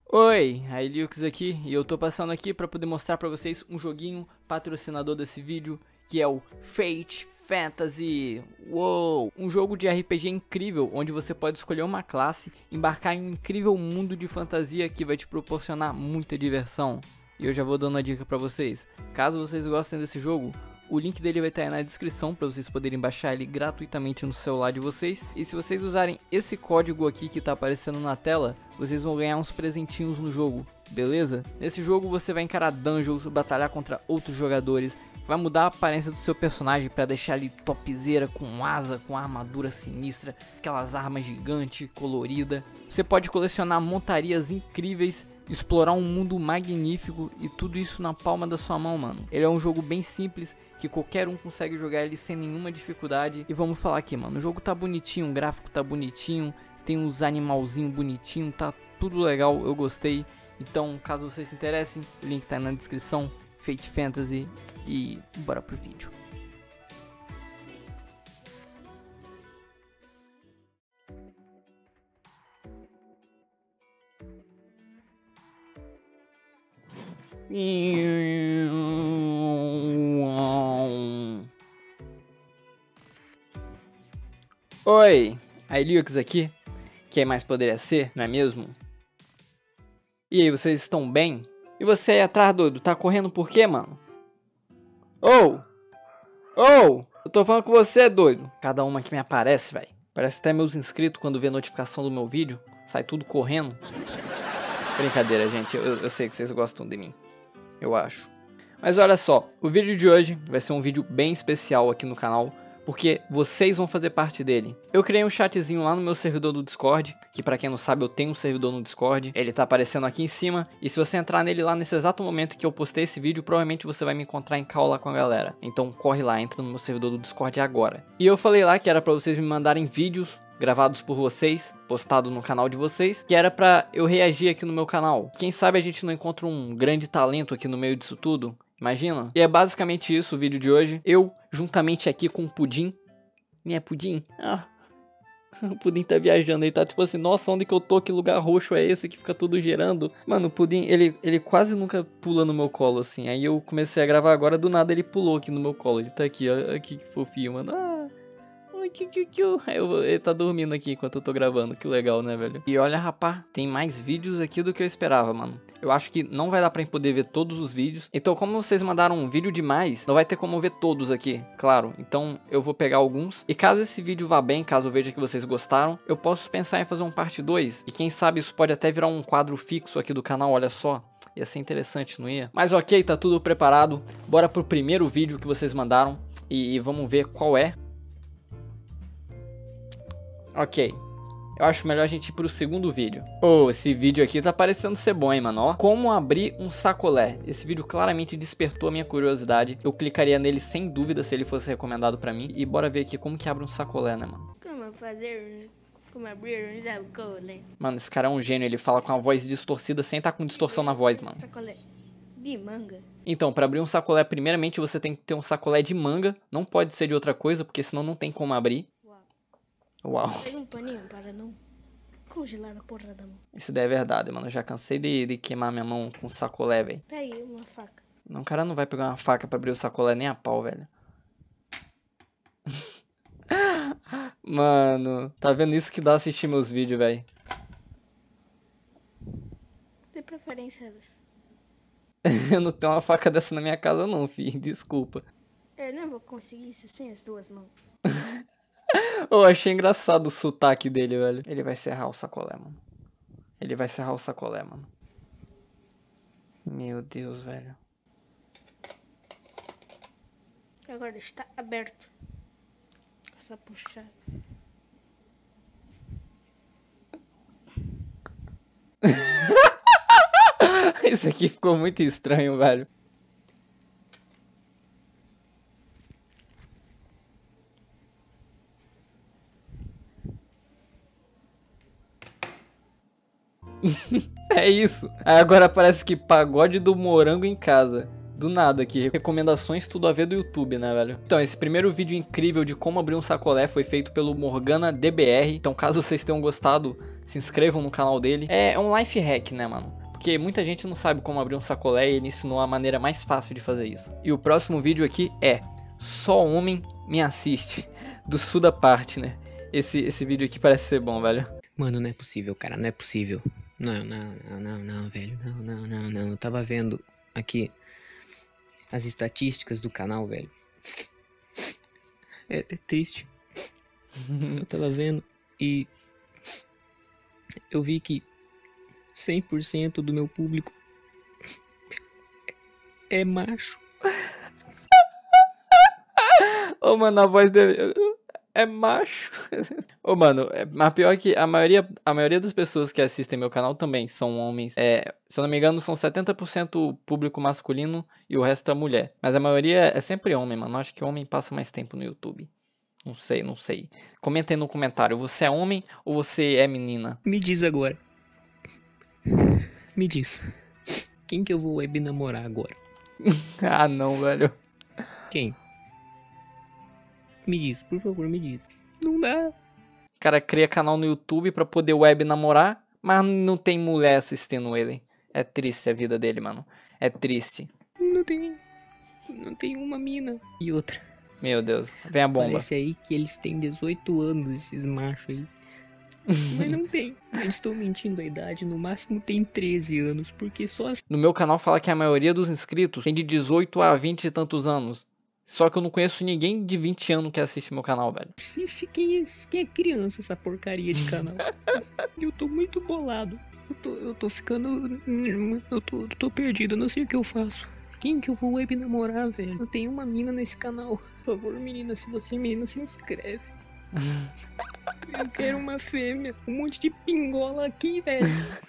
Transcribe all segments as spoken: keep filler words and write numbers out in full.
Oi, Ailiux aqui e eu tô passando aqui pra poder mostrar pra vocês um joguinho patrocinador desse vídeo, que é o Fate Fantasy. Uou! Um jogo de R P G incrível, onde você pode escolher uma classe, embarcar em um incrível mundo de fantasia que vai te proporcionar muita diversão. E eu já vou dando uma dica pra vocês. Caso vocês gostem desse jogo, o link dele vai estar aí na descrição para vocês poderem baixar ele gratuitamente no celular de vocês. E se vocês usarem esse código aqui que está aparecendo na tela, vocês vão ganhar uns presentinhos no jogo, beleza? Nesse jogo você vai encarar dungeons, batalhar contra outros jogadores, vai mudar a aparência do seu personagem para deixar ele topzera, com asa, com armadura sinistra, aquelas armas gigantes, colorida. Você pode colecionar montarias incríveis, explorar um mundo magnífico e tudo isso na palma da sua mão, mano. Ele é um jogo bem simples, que qualquer um consegue jogar ele sem nenhuma dificuldade. E vamos falar aqui, mano, o jogo tá bonitinho, o gráfico tá bonitinho, tem uns animalzinhos bonitinhos, tá tudo legal, eu gostei. Então, caso vocês se interessem, o link tá aí na descrição, Fate Fantasy, e bora pro vídeo. Oi, Ailiux aqui. Quem mais poderia ser, não é mesmo? E aí, vocês estão bem? E você aí atrás, doido, tá correndo por quê, mano? Ô! Ô! Eu tô falando com você, doido. Cada uma que me aparece, velho. Parece até meus inscritos quando vê a notificação do meu vídeo. Sai tudo correndo. Brincadeira, gente. Eu, eu sei que vocês gostam de mim. Eu acho. Mas olha só, o vídeo de hoje vai ser um vídeo bem especial aqui no canal, porque vocês vão fazer parte dele. Eu criei um chatzinho lá no meu servidor do Discord, que pra quem não sabe eu tenho um servidor no Discord, ele tá aparecendo aqui em cima, e se você entrar nele lá nesse exato momento que eu postei esse vídeo, provavelmente você vai me encontrar em call lá com a galera. Então corre lá, entra no meu servidor do Discord agora. E eu falei lá que era pra vocês me mandarem vídeos gravados por vocês, postado no canal de vocês, que era pra eu reagir aqui no meu canal. Quem sabe a gente não encontra um grande talento aqui no meio disso tudo, imagina? E é basicamente isso o vídeo de hoje, eu juntamente aqui com o Pudim. Né, Pudim? Ah, o Pudim tá viajando, ele tá tipo assim, nossa, onde que eu tô, que lugar roxo é esse que fica tudo gerando? Mano, o Pudim, ele, ele quase nunca pula no meu colo assim, aí eu comecei a gravar agora, do nada ele pulou aqui no meu colo, ele tá aqui, ó, aqui que fofinho, mano. Ah. Eu, ele tá dormindo aqui enquanto eu tô gravando, que legal, né, velho? E olha, rapá, tem mais vídeos aqui do que eu esperava, mano. Eu acho que não vai dar pra poder ver todos os vídeos. Então, como vocês mandaram um vídeo demais, não vai ter como ver todos aqui, claro. Então, eu vou pegar alguns. E caso esse vídeo vá bem, caso eu veja que vocês gostaram, eu posso pensar em fazer um parte dois. E quem sabe isso pode até virar um quadro fixo aqui do canal, olha só. Ia ser interessante, não ia? Mas ok, tá tudo preparado. Bora pro primeiro vídeo que vocês mandaram. E, e vamos ver qual é. Ok, eu acho melhor a gente ir pro segundo vídeo. Oh, esse vídeo aqui tá parecendo ser bom, hein, mano, ó. Como abrir um sacolé. Esse vídeo claramente despertou a minha curiosidade. Eu clicaria nele sem dúvida se ele fosse recomendado pra mim. E bora ver aqui como que abre um sacolé, né, mano. Como fazer... Como abrir um sacolé. Mano, esse cara é um gênio, ele fala com a voz distorcida sem estar com distorção na voz, mano. Sacolé de manga. Então, pra abrir um sacolé, primeiramente você tem que ter um sacolé de manga. Não pode ser de outra coisa, porque senão não tem como abrir. Uau. Pega um paninho para não congelar a porra da mão. Isso daí é verdade, mano. Eu já cansei de, de queimar minha mão com sacolé, velho. Pegue uma faca. Não, o cara não vai pegar uma faca pra abrir o sacolé nem a pau, velho. Mano, tá vendo isso que dá assistir meus vídeos, velho? De preferência. Eu não tenho uma faca dessa na minha casa não, filho. Desculpa. Eu não vou conseguir isso sem as duas mãos. Eu achei engraçado o sotaque dele, velho. Ele vai serrar o sacolé, mano. Ele vai serrar o sacolé, mano. Meu Deus, velho. Agora está aberto. É só puxar. Isso aqui ficou muito estranho, velho. É isso. Aí agora parece que pagode do morango em casa. Do nada aqui, recomendações tudo a ver do YouTube, né, velho? Então, esse primeiro vídeo incrível de como abrir um sacolé foi feito pelo Morgana D B R. Então, caso vocês tenham gostado, se inscrevam no canal dele. É um life hack, né, mano? porque muita gente não sabe como abrir um sacolé e ele ensinou a maneira mais fácil de fazer isso. E o próximo vídeo aqui é Só Homem Me Assiste, do Suda Partner. Esse, esse vídeo aqui parece ser bom, velho. Mano, não é possível, cara, não é possível. Não, não, não, não, não, velho, não, não, não, não. Eu tava vendo aqui as estatísticas do canal, velho. É, é triste. Eu tava vendo e eu vi que cem por cento do meu público é macho. Ô, mano, a voz dele é macho. Ô, mano, é, mas pior que a maioria, a maioria das pessoas que assistem meu canal também são homens. É, se eu não me engano, são setenta por cento público masculino e o resto é mulher. Mas a maioria é sempre homem, mano. Eu acho que homem passa mais tempo no YouTube. Não sei, não sei. Comentem no comentário, você é homem ou você é menina? Me diz agora. Me diz. Quem que eu vou web namorar agora? Ah, não, velho. Quem? Me diz, por favor, me diz. Não dá. O cara cria canal no YouTube pra poder web namorar, mas não tem mulher assistindo ele. É triste a vida dele, mano. É triste. Não tem. Não tem uma mina. E outra. Meu Deus, vem a bomba. Parece aí que eles têm dezoito anos, esses machos aí. Mas não tem. Eu estou mentindo a idade, no máximo tem treze anos, porque só No meu canal fala que a maioria dos inscritos tem de dezoito a vinte e tantos anos. Só que eu não conheço ninguém de vinte anos que assiste meu canal, velho. assiste quem é, quem é criança essa porcaria de canal. Eu tô muito bolado. Eu tô, eu tô ficando... Eu tô, eu tô perdido, eu não sei o que eu faço. Quem que eu vou web namorar, velho? Não tem uma mina nesse canal. Por favor, menina, se você é menina, se inscreve. Eu quero uma fêmea. Um monte de pingola aqui, velho.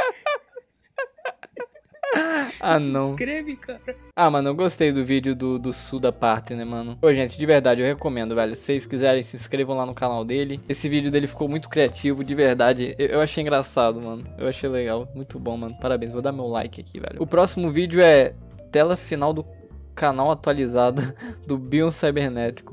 Ah, não. Inscreve, cara. Ah, mano, eu gostei do vídeo do, do Suda Partner, né, mano? Pô, gente, de verdade, eu recomendo, velho. Se vocês quiserem, se inscrevam lá no canal dele. Esse vídeo dele ficou muito criativo, de verdade. Eu, eu achei engraçado, mano. Eu achei legal. Muito bom, mano. Parabéns. Vou dar meu like aqui, velho. O próximo vídeo é tela final do canal atualizada do Bion Cybernético.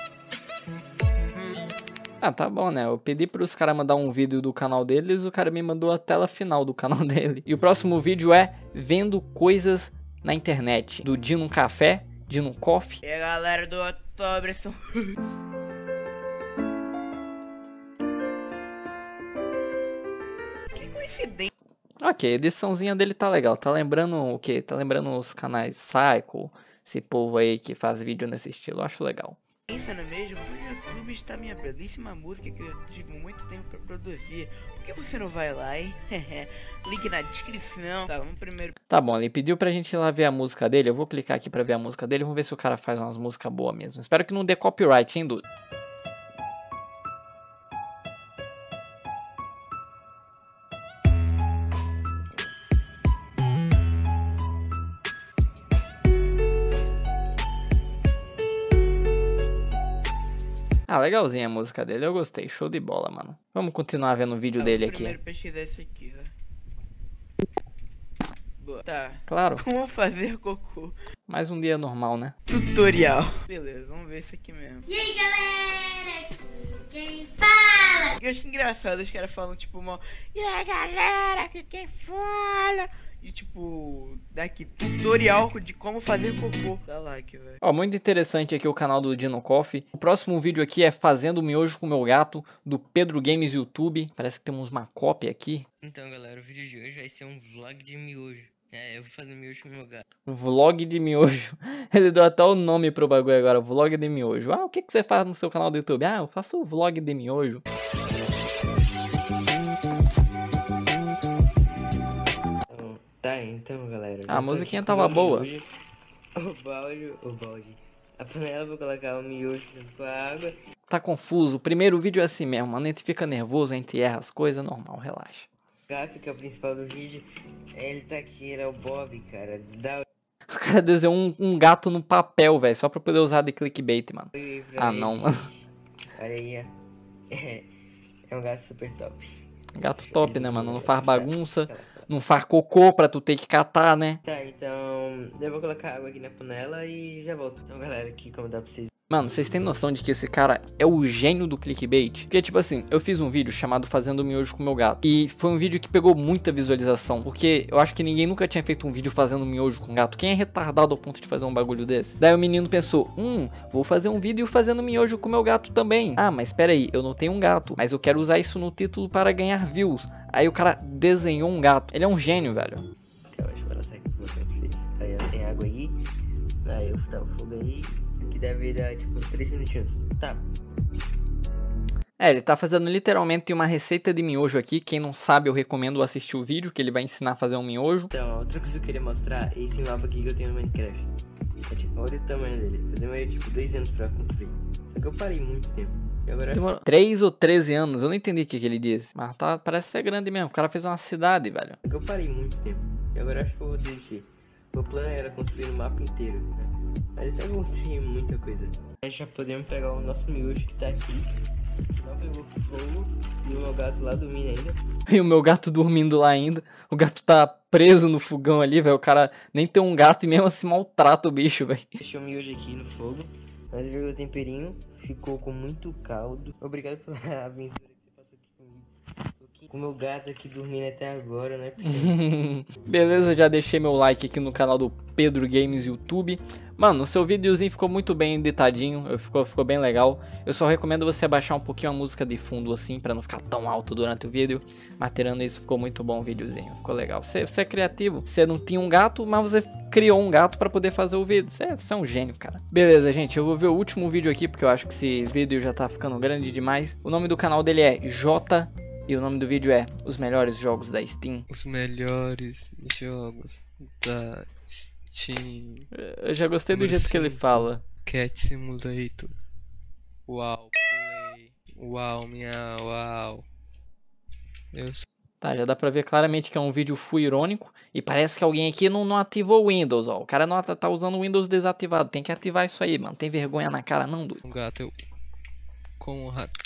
Ah, tá bom, né? Eu pedi pros caras mandar um vídeo do canal deles, o cara me mandou a tela final do canal dele. E o próximo vídeo é Vendo Coisas na Internet, do Dino Café, Dino Coffee. E aí, galera do Outubro, são... Que coincidência. Ok, a ediçãozinha dele tá legal. Tá lembrando o quê? Tá lembrando os canais Psycho, esse povo aí que faz vídeo nesse estilo. Eu acho legal. Pensa no mesmo, no YouTube está minha belíssima música que eu tive muito tempo pra produzir. Por que você não vai lá, hein? Link na descrição. Tá, vamos primeiro. Tá bom, ele pediu pra gente ir lá ver a música dele. Eu vou clicar aqui pra ver a música dele. Vamos ver se o cara faz umas músicas boas mesmo. Espero que não dê copyright, hein, dude? Ah, legalzinha a música dele, eu gostei, show de bola, mano. Vamos continuar vendo o vídeo Tá, dele vamos aqui. primeiro pesquisar esse aqui, ó. Boa. Tá. Claro, Como fazer cocô? mais um dia normal, né? Tutorial. Beleza, vamos ver isso aqui mesmo. E aí, galera, aqui quem fala? Eu acho engraçado, os caras falam tipo mal. E aí, galera, aqui quem fala? E tipo, daqui, tutorial de como fazer cocô. Dá like, velho. Ó, muito interessante aqui o canal do Dino Coffee. O próximo vídeo aqui é Fazendo Miojo com Meu Gato, do Pedro Games YouTube. Parece que temos uma cópia aqui. Então, galera, o vídeo de hoje vai ser um vlog de miojo. É, eu vou fazer miojo com meu gato. Vlog de miojo. Ele deu até o nome pro bagulho agora, Vlog de Miojo. Ah, o que, que você faz no seu canal do YouTube? Ah, eu faço vlog de miojo. Tá, então, galera. A musiquinha tava boa. O balde, o balde. A panela, vou colocar o miojo com a água. Tá confuso. O primeiro vídeo é assim mesmo, mano. A gente fica nervoso, a gente erra as coisas, normal, relaxa. O gato, que é o principal do vídeo, ele tá aqui, ele é o Bob, cara. Dá O cara desenhou um, um gato no papel, velho, só pra poder usar de clickbait, mano. oi pra Ah, ele. não, mano. Olha aí, ó. É, é um gato super top. Gato top, né, mano? Não faz bagunça, não faz cocô pra tu ter que catar, né? Tá, então eu vou colocar água aqui na panela e já volto. Então, galera, aqui como dá pra vocês Mano, vocês têm noção de que esse cara é o gênio do clickbait? Porque, tipo assim, eu fiz um vídeo chamado Fazendo Miojo com Meu Gato. E foi um vídeo que pegou muita visualização. Porque eu acho que ninguém nunca tinha feito um vídeo fazendo miojo com gato. Quem é retardado ao ponto de fazer um bagulho desse? Daí o menino pensou, hum, vou fazer um vídeo fazendo miojo com meu gato também. Ah, mas pera aí, eu não tenho um gato. Mas eu quero usar isso no título para ganhar views. Aí o cara desenhou um gato. Ele é um gênio, velho. Eu acho que ela tá aqui com vocês. Aí ela tem água aí. Aí eu tava fogo aí. Que deve dar tipo três minutinhos. Tá. É, ele tá fazendo literalmente uma receita de miojo aqui. Quem não sabe, eu recomendo assistir o vídeo, que ele vai ensinar a fazer um miojo. Então, outra coisa que eu queria mostrar é esse mapa aqui que eu tenho no Minecraft. É, tipo, olha o tamanho dele. Eu demorei tipo dois anos pra construir. Só que eu parei muito tempo. E agora... Demorou três ou treze anos, eu não entendi o que, que ele disse. Mas tá, parece ser grande mesmo. O cara fez uma cidade, velho. Só que eu parei muito tempo. E agora acho que eu vou desistir. Meu plano era construir o mapa inteiro, né? Mas até construir muita coisa. Aí já podemos pegar o nosso miojo que tá aqui. Não pegou fogo. E o meu gato lá dormindo ainda. E o meu gato dormindo lá ainda. O gato tá preso no fogão ali, velho. O cara nem tem um gato e mesmo assim maltrata o bicho, velho. Deixei o miojo aqui no fogo. Mas eu joguei o temperinho. Ficou com muito caldo. Obrigado pela aventura que você passou aqui comigo. Com o meu gato aqui dormindo até agora, né? Beleza, já deixei meu like aqui no canal do Pedro Games YouTube. Mano, o seu videozinho ficou muito bem editadinho, ficou, ficou bem legal. Eu só recomendo você abaixar um pouquinho a música de fundo assim, pra não ficar tão alto durante o vídeo. Mas tirando isso, ficou muito bom o videozinho, ficou legal. Você, você é criativo, você não tinha um gato, mas você criou um gato pra poder fazer o vídeo. Você, você é um gênio, cara. Beleza, gente, eu vou ver o último vídeo aqui, porque eu acho que esse vídeo já tá ficando grande demais. O nome do canal dele é J... E o nome do vídeo é Os Melhores Jogos da Steam. Os melhores jogos da Steam. Eu já gostei do jeito que ele fala. Cat Simulator. Uau, play. Uau, miau, uau. Eu sou... Tá, já dá pra ver claramente que é um vídeo full irônico. E parece que alguém aqui não, não ativou o Windows, ó. O cara não tá usando o Windows desativado. Tem que ativar isso aí, mano. Tem vergonha na cara, não, doido. um gato, eu... Como um rato.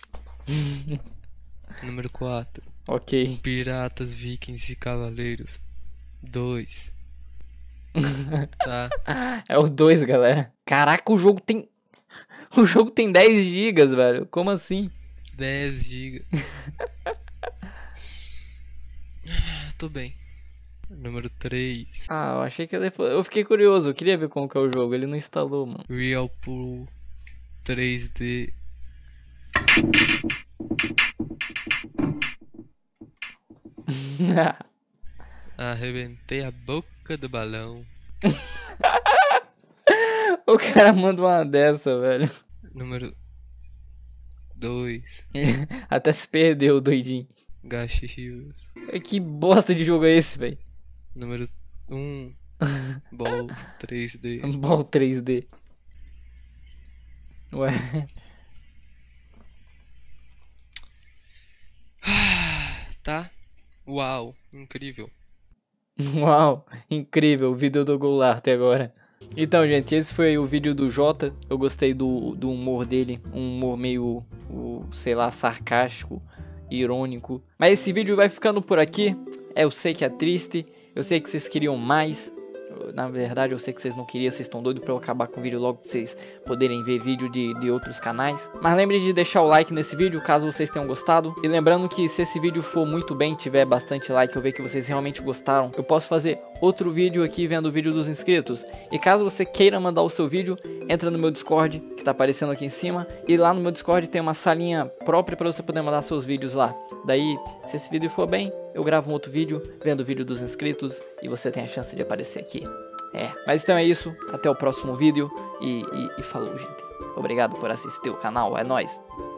Número quatro. Ok. Piratas, Vikings e Cavaleiros. dois. Tá. É o dois, galera. Caraca, o jogo tem... O jogo tem dez gigas, velho. Como assim? dez gigas. Tô bem. Número três. Ah, eu achei que ele... Eu fiquei curioso. Eu queria ver como que é o jogo. Ele não instalou, mano. Real Pool três D. Arrebentei a boca do balão. O cara manda uma dessa, velho. Número dois. Até se perdeu, doidinho. Gachios. Que bosta de jogo é esse, velho? Número um. Ball três D. Ball três D. Ué. Tá? Uau, incrível. Uau, incrível, o vídeo do Goulart até agora. Então, gente, esse foi o vídeo do Jota. Eu gostei do, do humor dele, um humor meio, o, sei lá, sarcástico, irônico. Mas esse vídeo vai ficando por aqui. É, eu sei que é triste, eu sei que vocês queriam mais. Na verdade, eu sei que vocês não queriam, vocês estão doidos pra eu acabar com o vídeo logo pra vocês poderem ver vídeo de, de outros canais. Mas lembre de deixar o like nesse vídeo, caso vocês tenham gostado. E lembrando que se esse vídeo for muito bem, tiver bastante like, eu ver que vocês realmente gostaram, eu posso fazer outro vídeo aqui vendo o vídeo dos inscritos. E caso você queira mandar o seu vídeo, entra no meu Discord, que tá aparecendo aqui em cima. E lá no meu Discord tem uma salinha própria pra você poder mandar seus vídeos lá. Daí, se esse vídeo for bem, eu gravo um outro vídeo vendo o vídeo dos inscritos e você tem a chance de aparecer aqui. É, mas então é isso, até o próximo vídeo e, e, e falou, gente. Obrigado por assistir o canal, é nóis.